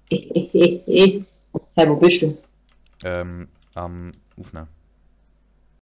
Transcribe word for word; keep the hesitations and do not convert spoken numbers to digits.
Hä, hey, wo bist du? Ähm, am Ufner.